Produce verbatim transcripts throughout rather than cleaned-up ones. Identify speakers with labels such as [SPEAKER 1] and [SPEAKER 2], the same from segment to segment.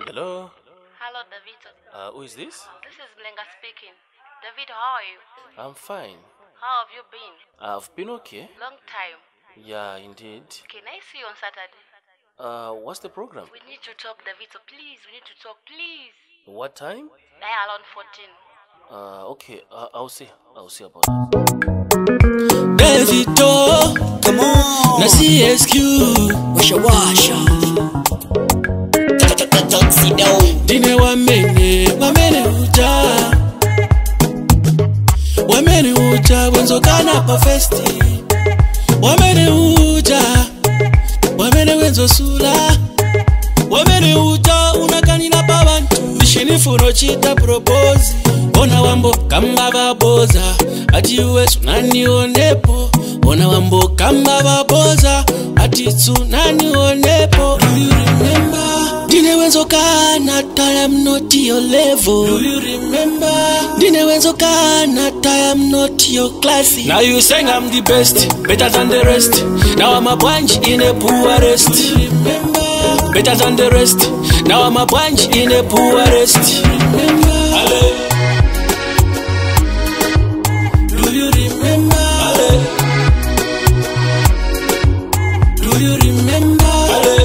[SPEAKER 1] Hello?
[SPEAKER 2] Hello, Davito.
[SPEAKER 1] Uh, who is this?
[SPEAKER 2] This is Blenga speaking. Davito, how are you?
[SPEAKER 1] I'm fine.
[SPEAKER 2] How have you been?
[SPEAKER 1] I've been okay.
[SPEAKER 2] Long time.
[SPEAKER 1] Yeah, indeed.
[SPEAKER 2] Can I see you on Saturday?
[SPEAKER 1] Uh, what's the program?
[SPEAKER 2] We need to talk, Davito. Please, we need to talk, please.
[SPEAKER 1] What time?
[SPEAKER 2] By around fourteen.
[SPEAKER 1] Uh, okay. Uh, I'll see. I'll see about that.
[SPEAKER 3] Davito, come on. Na C S Q, washa washa. Sido. Dine wamene, wamene uja. Wamene uja, wenzo kana pa festi. Wamene uja, wamene wenzo sula. Wamene uja, unakanila pa bantu. Mishinifuno chita propose. Ona wambo kama baboza. Ati uwe sunani onepo. Ona wambo kama baboza. Ati tsunani onepo. Do you remember? Dine wenzo kana I am not your level. Do you remember? Dine wenzo kana I am not your classy. Now you saying I'm the best, better than the rest. Now I'm a bunch in a poorest. Do you remember? Better than the rest. Now I'm a bunch in a poorest. Do you remember? Ale. Do you remember? Ale. Do you remember? Ale.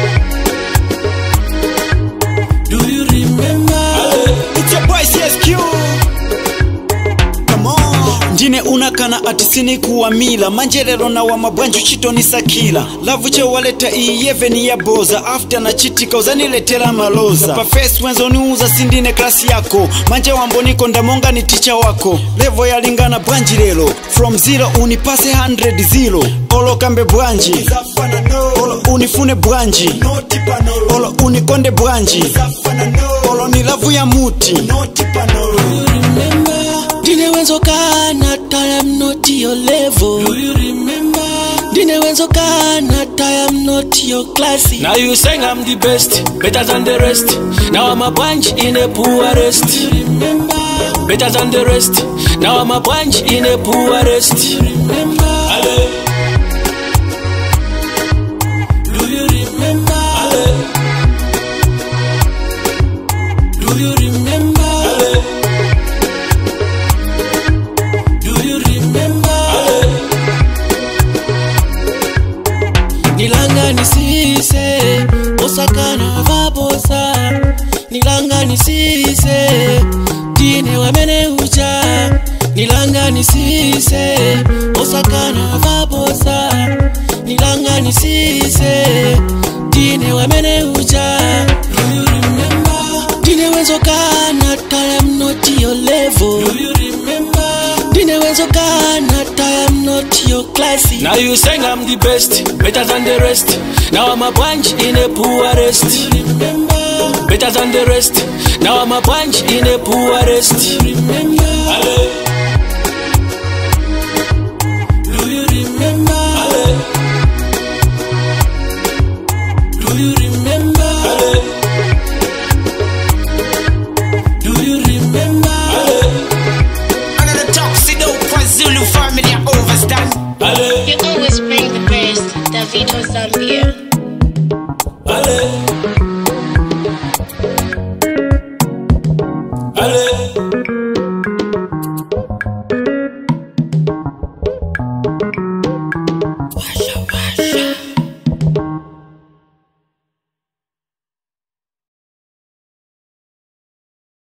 [SPEAKER 3] Do you remember? Ale. It's your boy C S Q. Come on. Njine unakana atisini kuwa mila. Manjerero na wa mabwanju chito ni sakila. Lavu che waleta iyeve ni ya boza. After na chitika uzaniletela maloza. Pa face wenzo ni uza sindine klasi yako. Manje wamboniko ndamonga ni teacher wako. Levo ya lingana branjirelo. From zero unipase hundred zero. Olo kambe branji. Olo unifune branji. Olo unikonde branji. Olo ni lavu ya muti. Do you remember? Dine wenzo kana I am not your level. Do you remember? Dine wenzo kana I am not your classy. Now you saying I'm the best, better than the rest. Now I'm a bunch in a poorest. Do you remember? Better than the rest. Now I'm a bunch in a poorest. Do you remember? Ale. Do you remember? Ale. Do you remember? Ale. Nilanga nisise, osakana vabosa. Nilanga nisise, dine wamene uja. Nilanga nisise, osakana vabosa. Nilanga nisise, dine wamene uja. Do you remember? Dine wenzo kana I am not your level. Do you remember? Dine wenzo kana I am not your classy. Now you saying I'm the best, better than the rest. Now I'm a bunch in a poorest. Do you remember? Better than the rest. Now I'm a bunch in a poorest. Do you remember? Ale. Do you remember? Ale. Do you remember? Ale. Do you remember? Ale.
[SPEAKER 4] Another Csq Do for Zulu family overstand.
[SPEAKER 2] You always bring the best, Davito Zambia.
[SPEAKER 1] Ale.